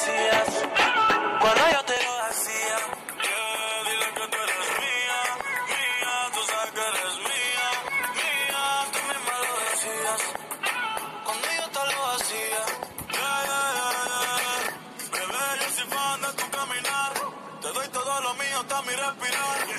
hacías, cuando yo te lo hacía. Dile que tú eres mía, mía, tú sabes que eres mía, mía, tú misma lo decías, Cuando yo te lo hacía. Bebé, yo soy fan de tu caminar, te doy todo lo mío hasta mi respirar.